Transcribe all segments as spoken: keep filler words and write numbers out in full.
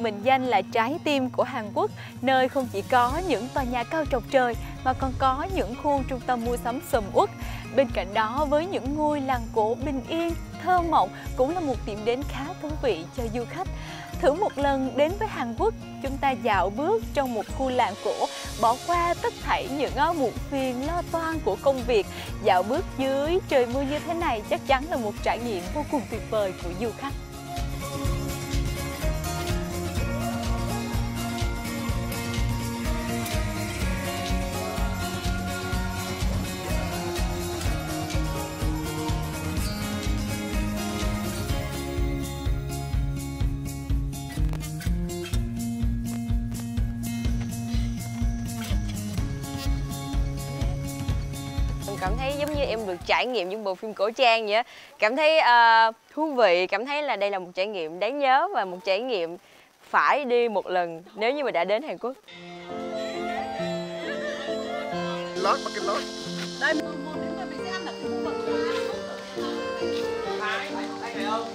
mệnh danh là trái tim của Hàn Quốc, nơi không chỉ có những tòa nhà cao chọc trời mà còn có những khu trung tâm mua sắm sầm uất. Bên cạnh đó, với những ngôi làng cổ bình yên, thơ mộng cũng là một điểm đến khá thú vị cho du khách. Thử một lần đến với Hàn Quốc, chúng ta dạo bước trong một khu làng cổ, bỏ qua tất thảy những muộn phiền lo toan của công việc. Dạo bước dưới trời mưa như thế này chắc chắn là một trải nghiệm vô cùng tuyệt vời của du khách. Cảm thấy giống như em được trải nghiệm những bộ phim cổ trang vậy á. Cảm thấy uh, thú vị, cảm thấy là đây là một trải nghiệm đáng nhớ và một trải nghiệm phải đi một lần nếu như mà đã đến Hàn Quốc. Lót bắt cái lót. Đây, một một đến mà mình sẽ ăn ở cái khu vực Thái, Thái thấy không?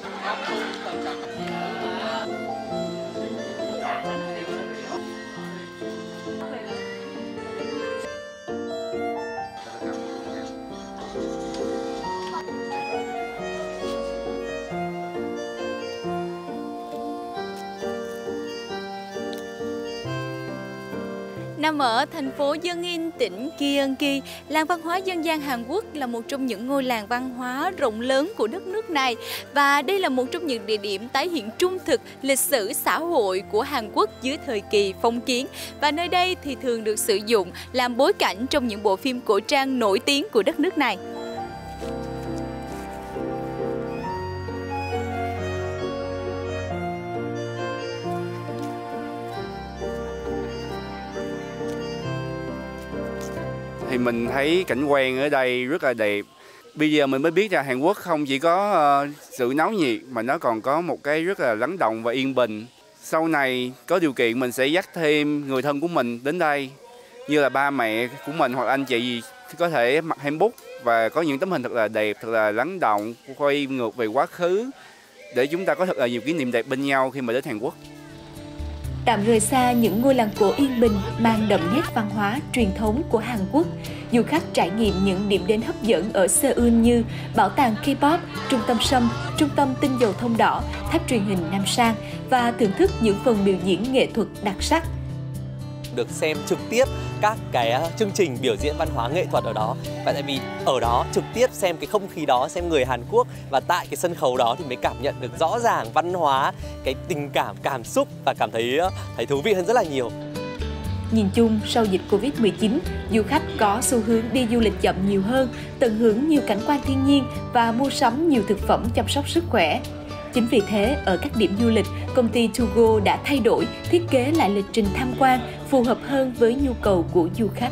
Nằm ở thành phố Jeongnam, tỉnh Gyeonggi, làng văn hóa dân gian Hàn Quốc là một trong những ngôi làng văn hóa rộng lớn của đất nước này. Và đây là một trong những địa điểm tái hiện trung thực lịch sử xã hội của Hàn Quốc dưới thời kỳ phong kiến. Và nơi đây thì thường được sử dụng làm bối cảnh trong những bộ phim cổ trang nổi tiếng của đất nước này. Thì mình thấy cảnh quan ở đây rất là đẹp. Bây giờ mình mới biết là Hàn Quốc không chỉ có uh, sự náo nhiệt mà nó còn có một cái rất là lắng động và yên bình. Sau này có điều kiện mình sẽ dắt thêm người thân của mình đến đây, như là ba mẹ của mình hoặc anh chị có thể mặc handbook và có những tấm hình thật là đẹp, thật là lắng động, quay ngược về quá khứ để chúng ta có thật là nhiều kỷ niệm đẹp bên nhau khi mà đến Hàn Quốc. Tạm rời xa những ngôi làng cổ yên bình mang đậm nét văn hóa truyền thống của Hàn Quốc, du khách trải nghiệm những điểm đến hấp dẫn ở Seoul như bảo tàng K-pop, trung tâm sâm, trung tâm tinh dầu thông đỏ, tháp truyền hình Nam Sang và thưởng thức những phần biểu diễn nghệ thuật đặc sắc. Được xem trực tiếp các cái chương trình biểu diễn văn hóa nghệ thuật ở đó, và tại vì ở đó trực tiếp xem cái không khí đó, xem người Hàn Quốc, và tại cái sân khấu đó thì mới cảm nhận được rõ ràng văn hóa, cái tình cảm, cảm xúc và cảm thấy thấy thú vị hơn rất là nhiều. Nhìn chung, sau dịch Covid mười chín, du khách có xu hướng đi du lịch chậm nhiều hơn, tận hưởng nhiều cảnh quan thiên nhiên và mua sắm nhiều thực phẩm chăm sóc sức khỏe. Chính vì thế, ở các điểm du lịch, công ty Tugo đã thay đổi, thiết kế lại lịch trình tham quan phù hợp hơn với nhu cầu của du khách.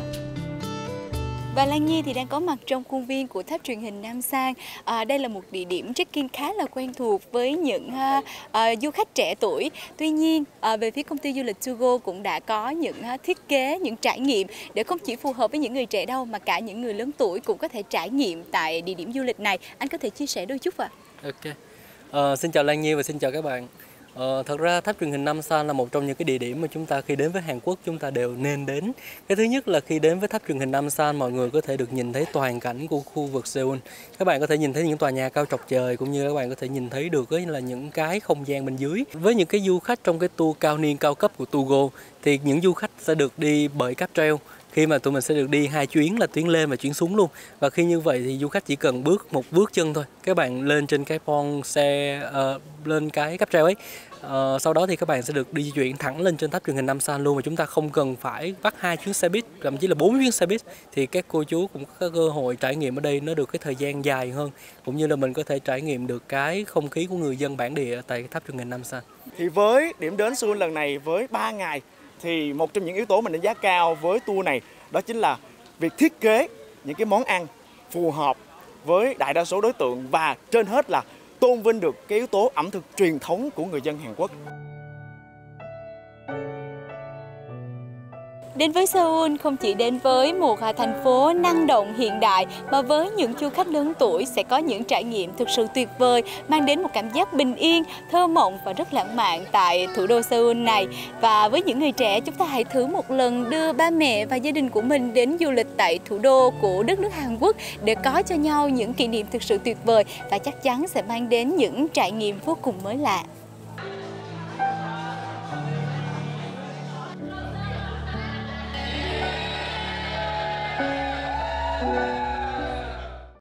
Và Lan Nhi thì đang có mặt trong khuôn viên của tháp truyền hình Nam Sang. À, đây là một địa điểm check-in khá là quen thuộc với những uh, uh, du khách trẻ tuổi. Tuy nhiên, uh, về phía công ty du lịch Tugo cũng đã có những uh, thiết kế, những trải nghiệm để không chỉ phù hợp với những người trẻ đâu mà cả những người lớn tuổi cũng có thể trải nghiệm tại địa điểm du lịch này. Anh có thể chia sẻ đôi chút ạ? À? Ok. Uh, xin chào Lan Nhi và xin chào các bạn. Uh, thật ra tháp truyền hình Nam San là một trong những cái địa điểm mà chúng ta khi đến với Hàn Quốc chúng ta đều nên đến. Cái thứ nhất là khi đến với tháp truyền hình Nam San, mọi người có thể được nhìn thấy toàn cảnh của khu vực Seoul. Các bạn có thể nhìn thấy những tòa nhà cao chọc trời, cũng như các bạn có thể nhìn thấy được ấy là những cái không gian bên dưới. Với những cái du khách trong cái tour cao niên cao cấp của Tugo thì những du khách sẽ được đi bởi cáp treo. Khi mà tụi mình sẽ được đi hai chuyến là tuyến lên và chuyến xuống luôn. Và khi như vậy thì du khách chỉ cần bước một bước chân thôi, các bạn lên trên cái pon xe, uh, lên cái cáp treo ấy. Uh, sau đó thì các bạn sẽ được đi di chuyển thẳng lên trên tháp truyền hình Nam San luôn, mà chúng ta không cần phải bắt hai chuyến xe buýt, thậm chí là bốn chuyến xe buýt. Thì các cô chú cũng có cơ hội trải nghiệm ở đây nó được cái thời gian dài hơn, cũng như là mình có thể trải nghiệm được cái không khí của người dân bản địa tại tháp truyền hình Nam San. Thì với điểm đến Seoul lần này với ba ngày thì một trong những yếu tố mình đánh giá cao với tour này đó chính là việc thiết kế những cái món ăn phù hợp với đại đa số đối tượng, và trên hết là tôn vinh được cái yếu tố ẩm thực truyền thống của người dân Hàn Quốc. Đến với Seoul không chỉ đến với một thành phố năng động hiện đại mà với những du khách lớn tuổi sẽ có những trải nghiệm thực sự tuyệt vời, mang đến một cảm giác bình yên, thơ mộng và rất lãng mạn tại thủ đô Seoul này. Và với những người trẻ, chúng ta hãy thử một lần đưa ba mẹ và gia đình của mình đến du lịch tại thủ đô của đất nước Hàn Quốc để có cho nhau những kỷ niệm thực sự tuyệt vời và chắc chắn sẽ mang đến những trải nghiệm vô cùng mới lạ.